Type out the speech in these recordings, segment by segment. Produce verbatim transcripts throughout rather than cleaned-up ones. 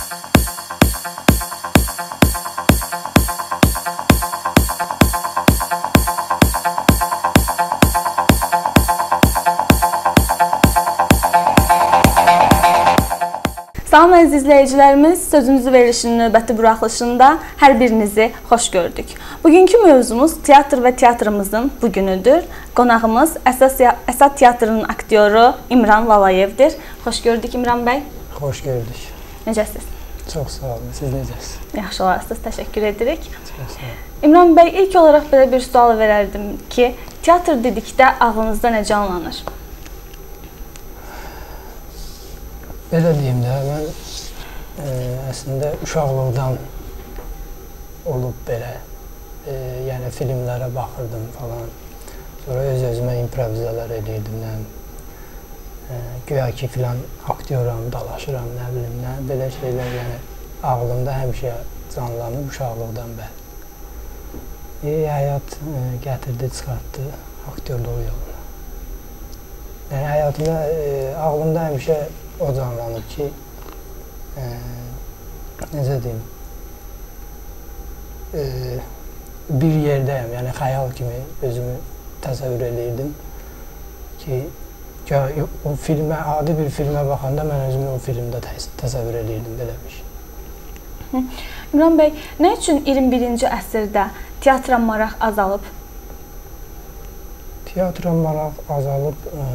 Salam əziz izləyicilərimiz, sözümüzü verilişinin növbəti buraxılışında hər birinizi xoş gördük. Bugünkü mövzumuz teatr və teatrımızın bugünüdür. Qonağımız Əsad Teatrının aktyoru İmran Lalayevdir. Xoş gördük İmran bəy. Xoş gördük. Necəsiz? Çox sağ olun, siz necəsiz? Yaxşı olarsınız, təşəkkür edirik. Çox sağ olun. İmran bəy, ilk olaraq belə bir sual verərdim ki, teatr dedikdə ağlınızda nə canlanır? Belə deyim də, mən e, əslində uşaqlıqdan olub belə, e, yəni filmlərə baxırdım falan. Sonra öz-özümə improvizalar edirdim, e, güya ki filan aktyoram, dalaşıram, nə bilim, nə, belə şeylər, yəni ağlımda həmişə canlanıb uşaqlıqdan bəri. E, həyat e, gətirdi, çıxartdı aktyorluq yoluna. Yəni həyatımda, e, ağlımda həmişə o canlanır ki, e, necə deyim, e, bir yerdəyəm, yəni xəyal kimi özümü təsəvvür edirdim ki, o filmə, adi bir filmə baxanda mən özümü o filmdə təsəvvür edirdim, belə bir şey. İmran bəy, nə üçün iyirmi birinci əsrdə teatra maraq azalıb? Teatra maraq azalıb, e,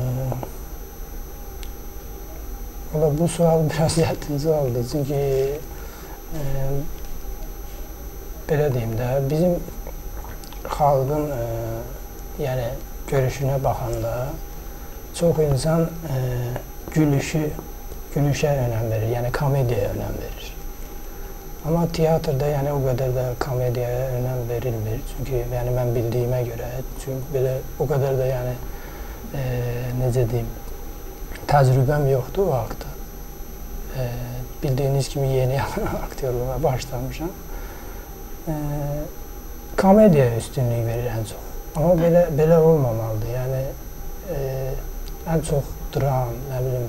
Ola, bu sual biraz çətin sualdır, çünki e, belə deyim də, bizim xalqın e, yəni görüşünə baxanda çox insan e, gülüşü, gülüşə önəm verir, yəni komediyaya önəm verir. Amma teatrda yəni o qədər də komediyaya önəm verilmir, çünki yəni mən bildiyimə görə, çünki belə o qədər də yəni e, necə deyim, təcrübəm yoxdur o haqda. E, bildiyiniz kimi yeni aktyorluğa başlamışam. E, komediyaya üstünlük verir ən çox. Amma belə, belə olmamalıdır. Yəni, e, ən çox dram, nə bilim,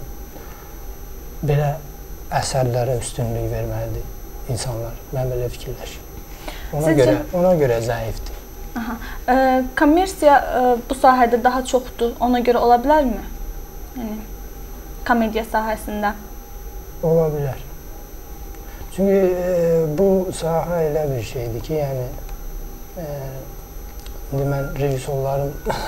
belə əsərlərə üstünlük verməlidir insanlar. Mən belə fikirləşim. Ona, Sizcə... görə, ona görə zəifdir. Aha. E, kommersiya e, bu sahədə daha çoxdur. Ona görə ola bilərmi? Yəni, komediya sahəsində? Ola bilər. Çünki e, bu sahə elə bir şeydir ki, yəni e, indi mən rejissorların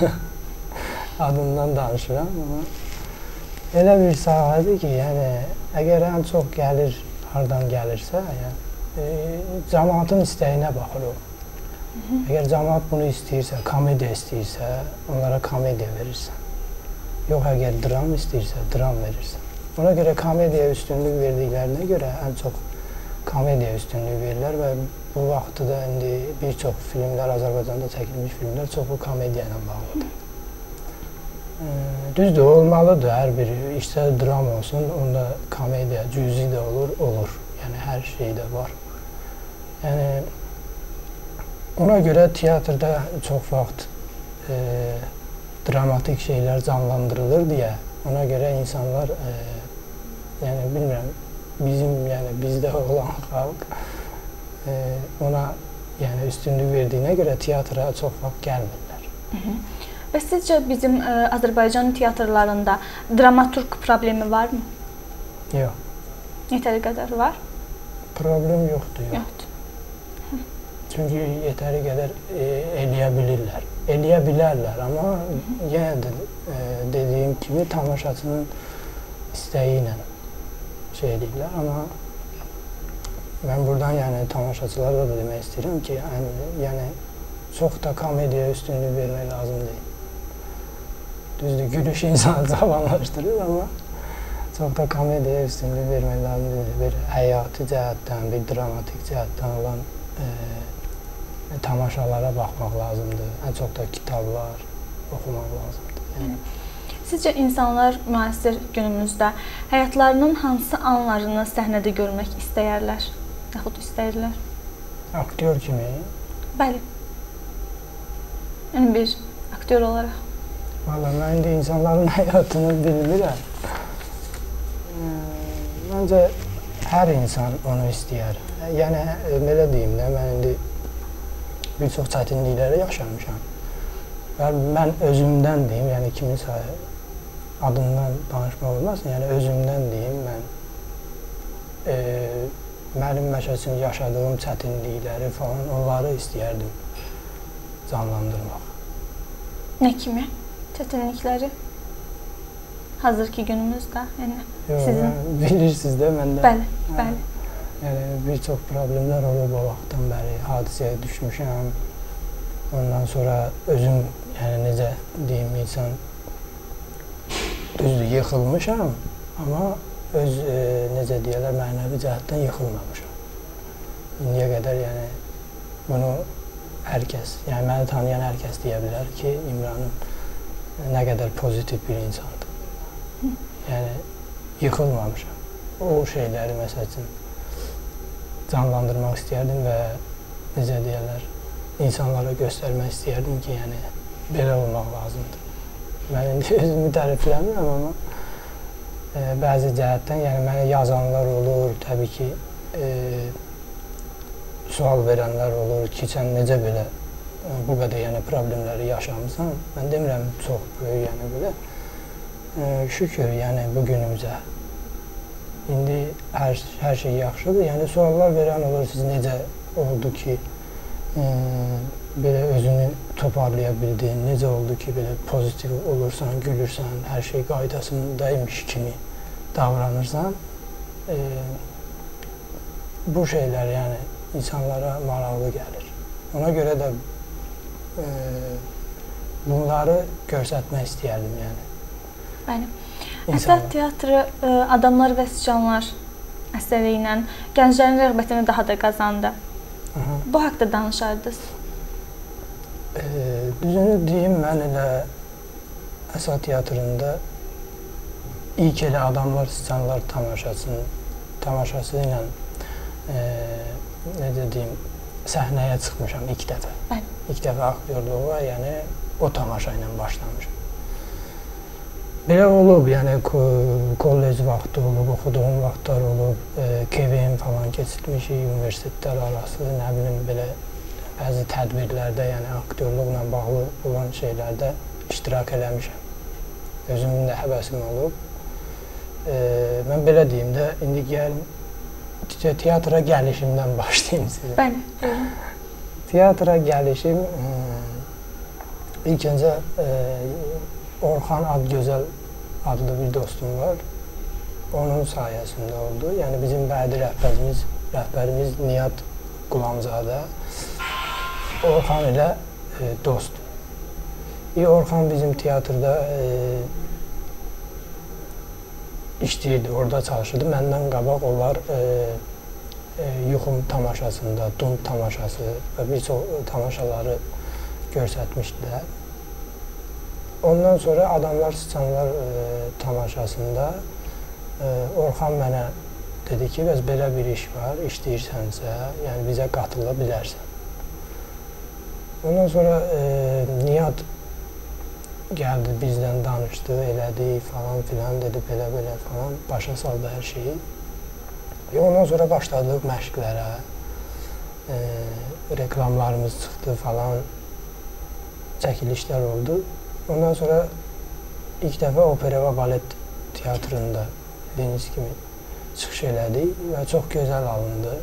adından danışıram, amma elə bir sahədir ki, yəni əgər ən çox gəlir, hardan gəlirsə, yəni, e, cəmaatın istəyinə baxır o. Əgər cəmaat bunu istəyirsə, komediya istəyirsə, onlara komediya verirsən. Yox, əgər dram istəyirsə, dram verirsən. Ona görə komediyaya üstünlük verdiklərinə görə ən çox komediyaya üstünlük verirlər və bu vaxtda da indi bir çox filmlər, Azərbaycanda çəkilmiş filmlər çoxu komediya ilə bağlıdır. E, düzdür, olmalıdır hər biri, işdə dram olsun, onda komediya, cüzi də olur, olur. Yəni hər şey də var. Yəni, ona görə teatrda çox vaxt e, dramatik şeylər canlandırılır deyə, ona görə insanlar, e, yəni bilmirəm, bizim, yəni bizdə olan xalq e, ona yəni üstünlük verdiyinə görə teatra çox vaxt gəlmirlər. Hı -hı. Və sizcə bizim e, Azərbaycan teatrlarında dramaturq problemi varmı? Yox. Yetəri qədər var? Problem yoxdur, yox. Yoxdur. Çünki yetəri qədər e, eləyə bilirlər. Eləyə bilərlər, amma yenə də e, dediyim kimi tamaşaçının istəyi ilə şey edirlər, amma mən buradan yəni tamaşaçılara da demək istəyirəm ki, yəni çox da komediyaya üstünlük vermək lazım deyil. Düzdür, gülüş insanı cavanlaşdırır, amma çox da komediyaya üstünlük vermək lazım deyil. Bir həyati cəhətdən, bir dramatik cəhətdən olan e, tamaşalara baxmaq lazımdır. Ən çox da kitablar oxumaq lazımdır. Yəni. Sizcə insanlar müasir günümüzdə həyatlarının hansı anlarını səhnədə görmək istəyərlər, yaxud istəyirlər? Aktyor kimi? Bəli. Yəni bir aktyor olaraq. Valla mən indi insanların həyatını bilmirəm. Məncə hər insan onu istəyər. Yəni, belə deyim də, mən indi bir çox çətinlikləri yaşamışam. Və mən özümdən deyim, yəni kiminsə adından danışmaq olmasın, yəni özümdən deyim, mən e, mənim məsələn yaşadığım çətinlikləri falan, onları istəyərdim canlandırmaq. Nə kimi çətinlikləri? Hazırki günümüzdə, yəni Yox, sizin... yəni, bilirsiniz də, məndə... Bəli, bəli. Yəni, bir çox problemlər olub o vaxtdan bəri, hadisəyə düşmüşəm. Ondan sonra özüm, yəni necə deyim, insan düzdür, yıxılmışam, amma öz, e, necə deyərlər, mənəvi cəhətdən yıxılmamışam. İndiyə qədər, yəni, bunu hər kəs, yəni məni tanıyan hər kəs deyə bilər ki, İmranın nə qədər pozitiv bir insandır. Yəni, yıxılmamışam. O şeyləri, məsəl üçün, canlandırmaq istəyərdim və necə deyərlər, insanlara göstərmək istəyərdim ki, yəni, belə olmaq lazımdır. Mən indi özümü tərifləmirəm, amma e, bəzi cəhətdən, yəni, mənə yazanlar olur, təbii ki, e, sual verənlər olur ki, sən necə belə e, bu qədər yəni, problemləri yaşamısan. Mən demirəm, çox böyük, yəni, belə. E, şükür, yəni, bu günümüzə. İndi hər, hər şey yaxşıdır. Yəni, suallar verən olur, siz necə oldu ki, e, belə özünü toparlaya bildin, necə oldu ki, belə pozitiv olursan, gülürsən, hər şey qaydasındaymış kimi davranırsan. E, bu şeylər, yəni, insanlara maraqlı gəlir. Ona görə də e, bunları göstərmək istəyərdim, yəni. Bəli. Əsas teatrı Adamlar və Siçanlar əsəri ilə gənclərin rəğbətini daha da qazandı. Aha. Bu haqda danışardınız. E, düzünü deyim, mən elə Əsas teatrında ilk elə Adamlar Siçanlar tamaşasının tamaşası ilə e, necə deyim, səhnəyə çıxmışam ilk dəfə. Bəli. İlk dəfə aktyorluğa, yəni o tamaşa ilə başlamışam. Belə olub, yəni kollec vaxtı olub, oxuduğum vaxtlar olub, e, K V M falan keçirmişik, universitetlər arası, nə bilim, belə bəzi tədbirlərdə, yəni aktyorluqla bağlı olan şeylərdə iştirak eləmişəm. Özümün də həvəsim olub. E, mən belə deyim də, indi gəl, teatra gəlişimdən başlayayım sizə. Bəli, buyurun. Teatra gəlişim, e, ilk öncə e, Orxan Adgözəl adlı bir dostum var. Onun sayəsində oldu. Yəni bizim bədi rəhbərimiz, rəhbərimiz Nihat Qulamzadə Orxan ilə e, dostdur. E, Orxan bizim teatrda e, işləyirdi, orada çalışırdı. Məndən qabaq onlar e, e, Yuxum tamaşasında, Dum tamaşası və bir çox tamaşaları göstərmişdilər. Ondan sonra Adamlar Siçanlar e, tamaşasında e, Orxan mənə dedi ki, bəs belə bir iş var, işləyirsənsə, yəni bizə qatıla bilərsən. Ondan sonra e, Nihat gəldi, bizdən danışdı, elədi falan filan, dedi belə-belə falan, başa saldı hər şeyi. Və ondan sonra başladıq məşqlərə, e, reklamlarımız çıxdı falan, çəkilişlər oldu. Ondan sonra ilk dəfə opera və balet teatrında dediyiniz kimi çıxış elədik və çox gözəl alındı.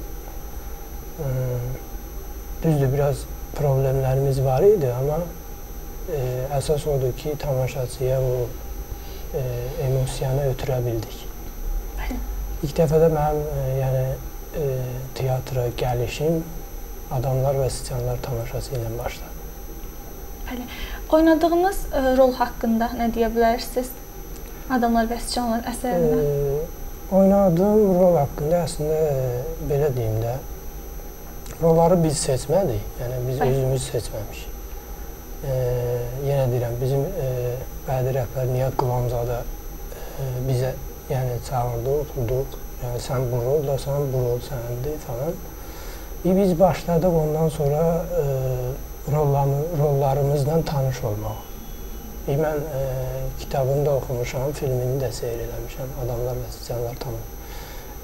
Düzdür, biraz problemlərimiz var idi, amma e, əsas odur ki, tamaşaçıya o e, emosiyanı ötürə bildik. İlk dəfə də mənim e, yəni, e, teatra gəlişim Adamlar və Siçanlar tamaşası ilə başladı. Bəli. Oynadığınız e, rol haqqında nə deyə bilərsiniz? Adamlar və Siçanlar əsərində. E, oynadığım rol haqqında əslində e, belə deyim də, rolları biz seçmədik, yəni biz Bəli. özümüz seçməmişik. E, yenə deyirəm, bizim e, bədi rəhbər Nihat Qulamzadə e, bizə yəni, çağırdı, oturduq, yəni sən bu roldasan, bu rol səndir falan. E, biz başladıq ondan sonra e, rollarımızla tanış olmaq. E, mən e, kitabını da oxumuşam, filmini də seyr eləmişəm, Adamlar və Siçanlar tamam.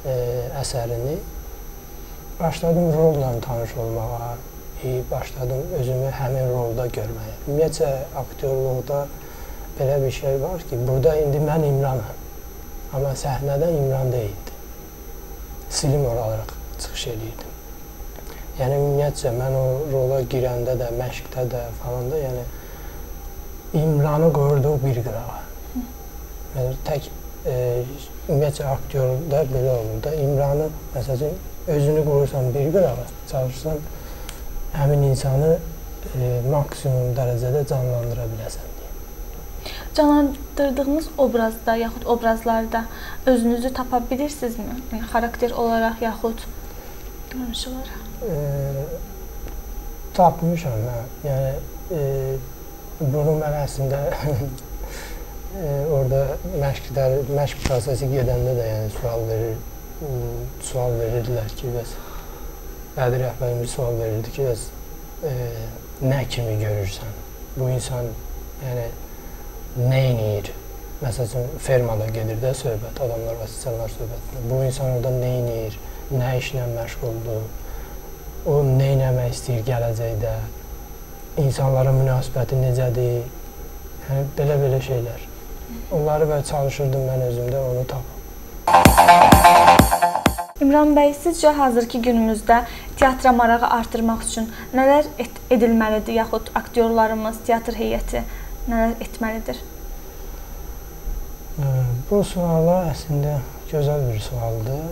e, əsərini başladım rolla tanış olmağa, e, başladım özümü həmin rolda görməyə. Ümumiyyətcə, aktyorluqda belə bir şey var ki, burada indi mən İmranam, amma səhnədə İmran deyildi. Silim olaraq çıxış edirdim. Yəni, ümumiyyətcə, mən o rola girəndə də, məşqdə də falan da, yəni, İmranı qoyurduq bir qırağa. Yəni, tək, e, ümumiyyətcə, aktyorda belə olur da, İmranı, məsələn, özünü qoyursan bir qırağa, çalışırsan, həmin insanı e, maksimum dərəcədə canlandıra biləsən deyə. Canlandırdığınız obrazda, yaxud obrazlarda özünüzü tapa bilirsinizmi? Yəni, xarakter olaraq, yaxud görünüş olaraq? E, tapmışam, hə. Yəni, e, bunu mən əslində e, orada məşqlər, məşq prosesi gedəndə də yəni, sual verir, sual verirdilər ki, bəs Bədi rəhbərimiz sual verirdi ki, bəs e, nə kimi görürsən? Bu insan yəni, nə edir? Məsələn, fermada gedir də söhbət, adamlar və siçanlar söhbətində. Bu insan orada nə edir? Nə işlə məşğuldur? O nə eləmək istəyir gələcəkdə? İnsanlara münasibəti necədir? Yəni, belə-belə şeylər. Onları və çalışırdım mən özümdə onu tapım. İmran bəy, sizcə hazırki günümüzdə teatra marağı artırmaq üçün nələr et edilməlidir, yaxud aktyorlarımız, teatr heyəti nələr etməlidir? Bu suala əslində gözəl bir sualdır.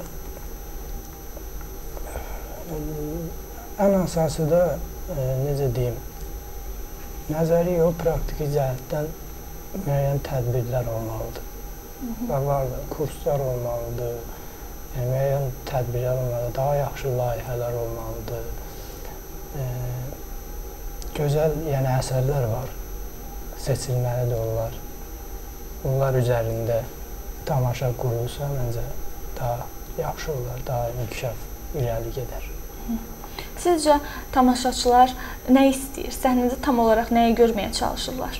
Ən əsası da, necə deyim, nəzəri yox, praktiki cəhətdən müəyyən tədbirlər olmalıdır. Var, kurslar olmalıdır. Yəni, müəyyən tədbirlər olmalıdır, daha yaxşı layihələr olmalıdır. E, gözəl yəni, əsərlər var, seçilməlidir onlar. Bunlar üzərində tamaşa qurulsa, məncə daha yaxşı olar, daha inkişaf irəli gedər. Sizcə, tamaşaçılar nə istəyir? Səhnədə tam olaraq nəyi görməyə çalışırlar?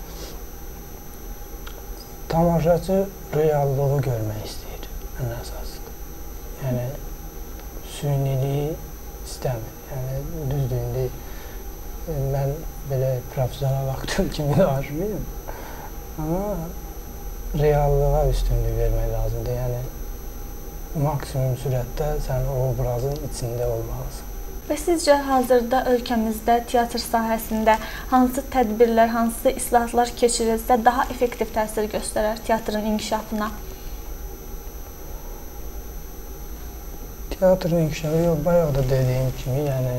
Tamaşaçı reallığı görmək istəyir, ən əsası. Yəni, süyniliyi istəmir. Yəni, düzdür, indi mən belə profesional aktör kimi danışmayım. Amma reallığa üstünlük vermək lazımdır. Yəni, maksimum sürətdə sən o obrazın içində olmalısın. Və sizcə, hazırda ölkəmizdə teatr sahəsində hansı tədbirlər, hansı islahatlar keçirilsə daha effektiv təsir göstərər teatrın inkişafına? Teatrın inkişafı yox, bayaq da dediyim kimi, yəni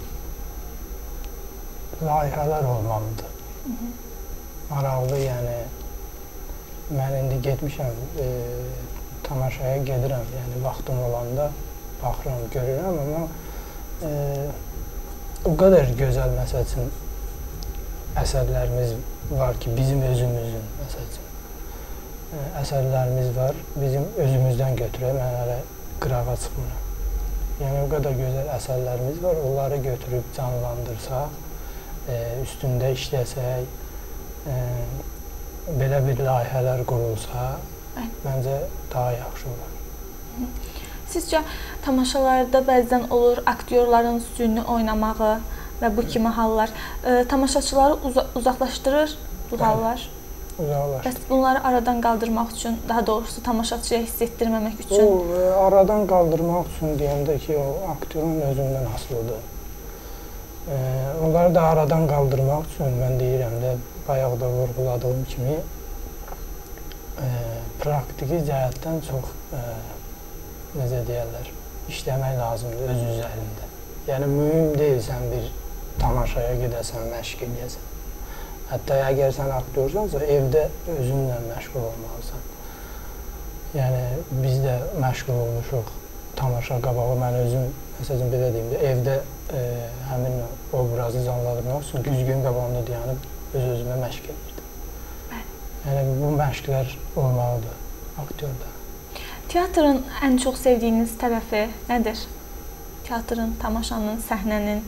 layihələr olmalıdır. Hı -hı. Maraqlı, yəni mən indi getmişəm, e, tamaşaya gedirəm, yəni vaxtım olanda baxıram, görürəm, amma e, o qədər gözəl, məsəl üçün, əsərlərimiz var ki, bizim özümüzün, məsəl üçün, e, əsərlərimiz var, bizim özümüzdən götürək, mən hələ qırağa çıxmıram. Yəni, o qədər gözəl əsərlərimiz var, onları götürüb canlandırsaq, e, üstündə işləsək, e, belə bir layihələr qurulsa, məncə daha yaxşı olar. Sizcə, tamaşalarda bəzən olur aktyorların süni oynamağı və bu kimi hallar e, tamaşaçıları uza uzaqlaşdırır bu hallar? Uzaqlaşdırır. Bəs bunları aradan qaldırmaq üçün, daha doğrusu tamaşaçıya hiss etdirməmək üçün? O, e, aradan qaldırmaq üçün deyəndə ki, o aktyorun özündən asılıdır. E, onları da aradan qaldırmaq üçün mən deyirəm də, bayaq da vurğuladığım kimi, e, praktiki cəhətdən çox, e, necə deyərlər, işləmək lazımdır öz üzərində. Yəni, mühüm deyil sən bir tamaşaya gedəsən, məşq edəsən. Hətta əgər sən aktyorsansa, evdə özünlə məşğul olmalısan. Yəni, biz də məşğul olmuşuq tamaşa qabağı. Mən özüm, məsələn, belə deyim də, evdə e, həmin obrazı canlandırmaq üçün güzgün qabağında dayanıb öz-özümə məşq edirdim. Yəni, bu məşqlər olmalıdır aktyorda. Teatrın ən çox sevdiyiniz tərəfi nədir? Teatrın, tamaşanın, səhnənin?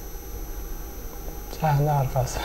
Səhnə arxası.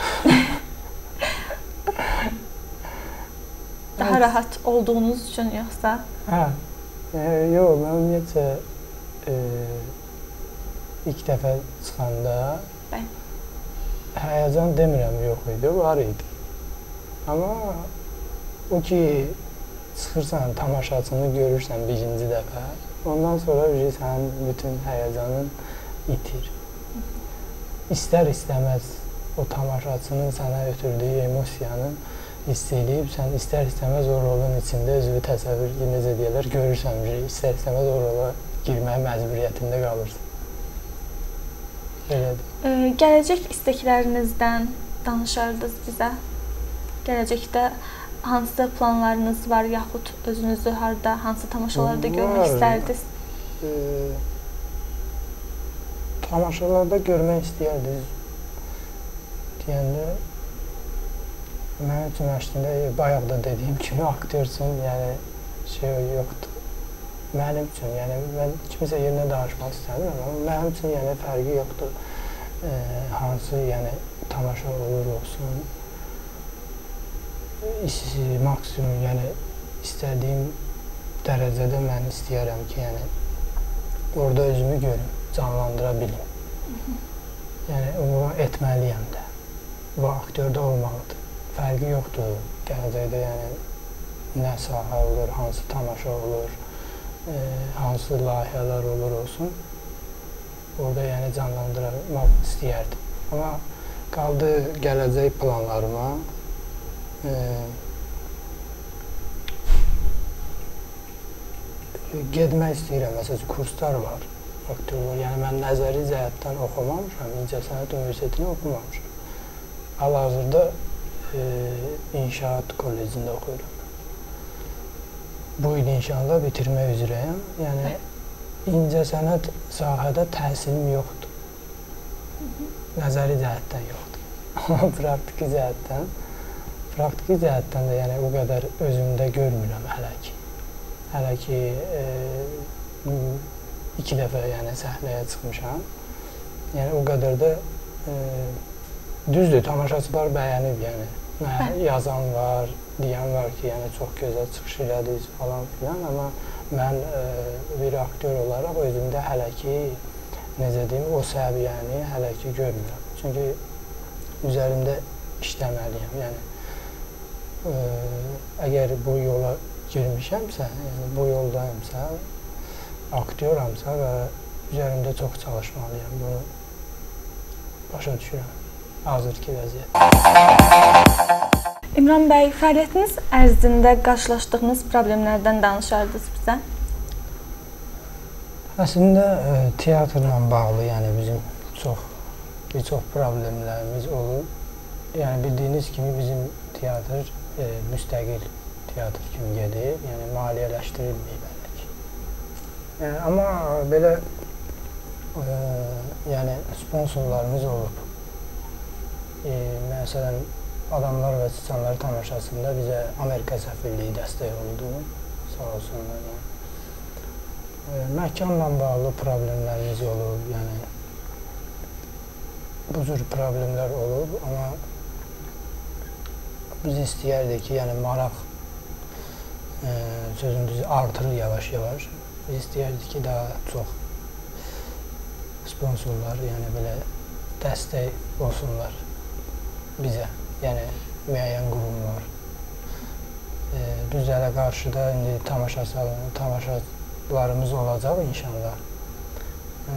Daha rahat olduğunuz üçün yoxsa? Hə, Yəni, yox, mən ümumiyyətcə e, ilk dəfə çıxanda Bəli. həyəcan demirəm yox idi, var idi. Amma o ki, çıxırsan, tamaşaçını görürsən birinci dəfə, ondan sonra sənin bütün həyəcanın itir. İstər-istəməz o tamaşaçının sənə ötürdüyü emosiyanı hiss edib, sən istər-istəməz o rolun içində özünü təsəvvür, necə deyirlər, görürsən, istər-istəməz o rola girməyə məcburiyyətində qalırsan. Belədir. E, gələcək isteklərinizdən danışardınız bizə? Gələcəkdə hansı planlarınız var, yaxud özünüzü harda, hansı tamaşalarda görmək istərdiniz? E, tamaşalarda görmək istəyərdiniz deyəndə, mənim üçün əslində bayaq da dediyim kimi aktyorsun, yəni şey yoxdur. Mənim üçün, yəni mən kimsə yerinə danışmaq istəmirəm, amma mənim üçün yəni fərqi yoxdur. E, hansı yəni tamaşa olur olsun. Maksimum, yəni istədiyim dərəcədə mən istəyərəm ki, yəni orada özümü görüm, canlandıra bilim. Yəni onu etməliyəm də. Bu aktyorda olmalıdır. Fərqi yoxdur. Gələcəkdə yəni nə sahə olur, hansı tamaşa olur, e, hansı layihələr olur olsun. Orada yəni canlandırmaq istəyərdim. Amma qaldı gələcək planlarıma. E, Gedmək istəyirəm, məsələn, kurslar var, aktyorlar. Yəni, mən nəzəri cəhətdən oxumamışam, İncəsənət Universitetini oxumamışam. Hal-hazırda e, İnşaat Kollecində oxuyuram. Bu il inşallah bitirmək üzrəyəm. Yəni, İncəsənət sahədə təhsilim yoxdur. Nəzəri cəhətdən yoxdur. Amma praktiki cəhətdən, praktiki cəhətdən də yəni, o qədər özümdə görmürəm hələ ki. Hələ ki, e, iki dəfə yəni, səhnəyə çıxmışam. Yəni, o qədər də e, düzdür, tamaşaçılar bəyənib, yəni. Mənə yazan var, deyən var ki, yəni, çox gözəl çıxış elədiniz falan filan, amma mən e, bir aktyor olaraq özümdə hələ ki, necə deyim, o səviyyəni hələ ki görmürəm. Çünki üzərində işləməliyəm, yəni. E, əgər bu yola girmişəmsə, yəni bu yoldayımsa, aktyoramsa və üzərimdə çox çalışmalıyam. Bunu başa düşürəm. Hazırki vəziyyət. İmran bəy, fəaliyyətiniz ərzində qarşılaşdığınız problemlərdən danışardınız bizə? Əslində, e, teatrla bağlı, yəni bizim çox, bir çox problemlərimiz olur. Yəni bildiyiniz kimi bizim teatr e, müstəqil teatr kimi gedir, yəni maliyyələşdirilməyib hələ ki. Yəni, amma belə e, yəni sponsorlarımız olub. E, məsələn, Adamlar və Siçanlar tamaşasında bizə Amerika səfirliyi dəstək oldu, sağ olsunlar. Yəni. E, məkanla bağlı problemlərimiz olub, yəni bu cür problemlər olub, amma biz istəyərdik ki, yəni maraq e, sözümüzü artırır yavaş-yavaş. Biz istəyərdik ki, daha çox sponsorlar, yəni belə dəstək olsunlar bizə, yəni müəyyən qurumlar. E, düz hələ qarşıda indi tamaşa salonu, tamaşalarımız olacaq inşallah. E,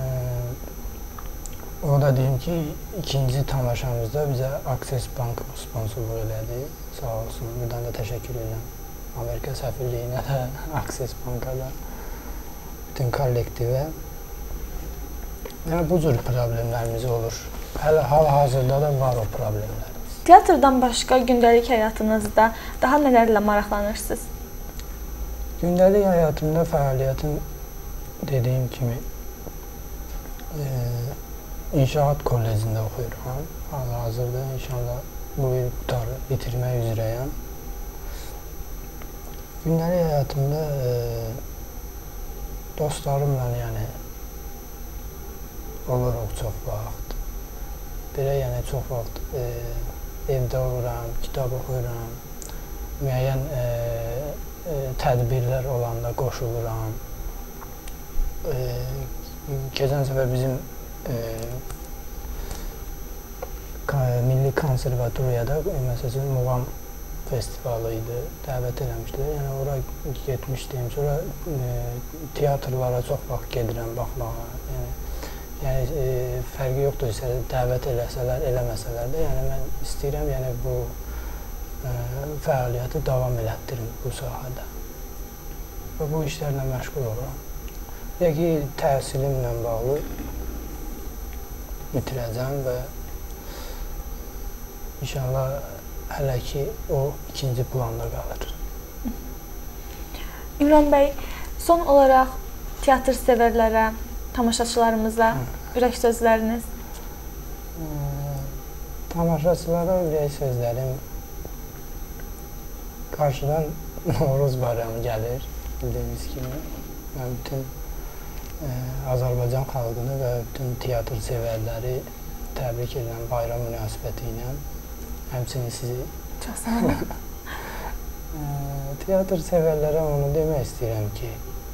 o da deyim ki, ikinci tamaşamızda bizə Access Bank sponsorluq elədi, sağ olsun. Buradan da təşəkkür edirəm Amerika səfirliyinə də, Access Banka da, bütün kollektivə. Yəni, bu cür problemlərimiz olur. Hələ hal-hazırda da var o problemlərimiz. Teatrdan başqa gündəlik həyatınızda daha nələrlə maraqlanırsınız? Gündəlik həyatımda fəaliyyətim dediyim kimi e, İnşaat Kollecində oxuyuram. Hal-hazırda inşallah bu il qutarı bitirmək üzrəyəm. Gündəlik həyatımda e, dostlarımla yəni oluruq çox vaxt. Belə yəni çox vaxt e, evdə oluram, kitab oxuyuram, müəyyən e, e, tədbirlər olanda qoşuluram. E, keçən səfər bizim e, Milli Konservatoriyada məsələn muğam festivalı idi, dəvət eləmişdilər. Yəni ora getmişdim. Sonra e, teatrlara çox vaxt gedirəm baxmağa. Yəni, yəni e, fərqi yoxdur, isə dəvət eləsələr, eləməsələr də, yəni mən istəyirəm, yəni bu e, fəaliyyəti davam elətdirim bu sahədə. Və bu işlərlə məşğul oluram. Yəqi təhsilimlə bağlı bitirəcəm və İnşallah hələ ki o ikinci planda qalır. İmran bəy, son olaraq teatr sevərlərə, tamaşaçılarımıza ürək sözləriniz? E, tamaşaçılara ürək sözlərim qarşıdan Novruz bayramı gəlir, bildiyiniz kimi. Mən bütün e, Azərbaycan xalqını və bütün teatr sevərləri təbrik edirəm bayram münasibəti ilə. Həmçinin sizi çox sağ olun. Teatr sevərlərə onu demək istəyirəm ki,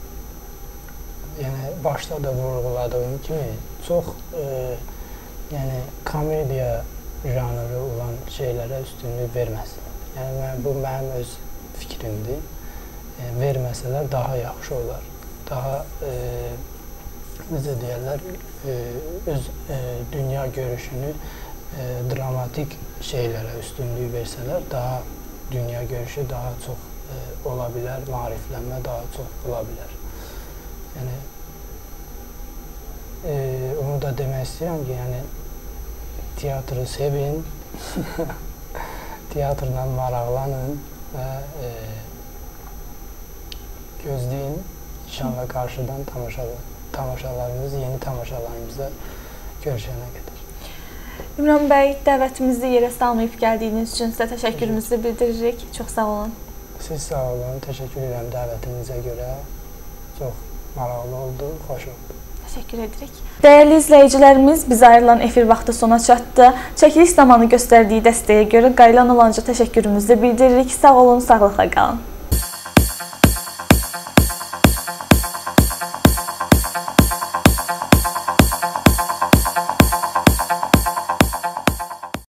yəni başda da vurğuladığım kimi çox e, yəni komediya janrı olan şeylərə üstünlük verməsin. Yəni mən, bu mənim öz fikrimdir. E, verməsələr daha yaxşı olar. Daha e, necə deyərlər, e, öz e, dünya görüşünü e, dramatik şeylərə üstünlük versələr, daha dünya görüşü daha çox e, ola bilər, maariflənmə daha çox ola bilər. Yəni, e, onu da demək istəyirəm ki, yəni, teatrı sevin, teatrla maraqlanın və e, gözləyin, inşallah qarşıdan tamaşalar, tamaşalarımız, yeni tamaşalarımızda görüşənə qədər. İmran bəy, dəvətimizi yerə salmayıb gəldiyiniz üçün sizə təşəkkürümüzü bildiririk. Çox sağ olun. Siz sağ olun. Təşəkkür edirəm dəvətinizə görə. Çox maraqlı oldu, xoş oldu. Təşəkkür edirik. Dəyərli izləyicilərimiz, bizə ayrılan efir vaxtı sona çatdı. Çəkiliş zamanı göstərdiyi dəstəyə görə Qaylan Olanca təşəkkürümüzü bildiririk. Sağ olun, sağlıqla qalın.